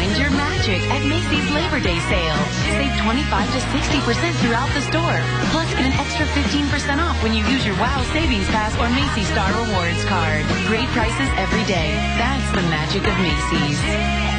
Find your magic at Macy's Labor Day sale. Save 25 to 60% throughout the store. Plus, get an extra 15% off when you use your WOW Savings Pass or Macy's Star Rewards card. Great prices every day. That's the magic of Macy's.